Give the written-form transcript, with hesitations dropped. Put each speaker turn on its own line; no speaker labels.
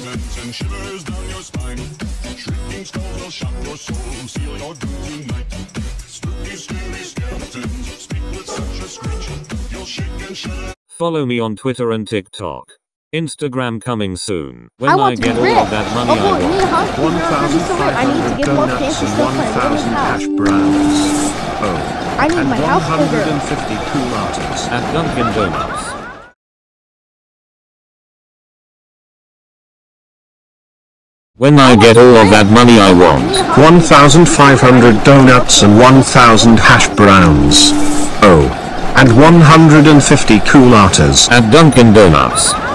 skeletons and shivers down your spine. Shrieking skulls will shock your soul, seal your doom tonight. Spooky, scary skeletons speak with such a screech, you'll shake and shudder.
Follow me on Twitter and TikTok. Instagram coming soon. When I get all of that money I want.
1,500 donuts and 1,000 hash browns. Oh.
I need my house bigger.
150 cool lattes.
At Dunkin' Donuts. When I get all of that money I want.
1,500 donuts and 1,000 hash browns. Oh. And 150 cool lattes.
At Dunkin' Donuts.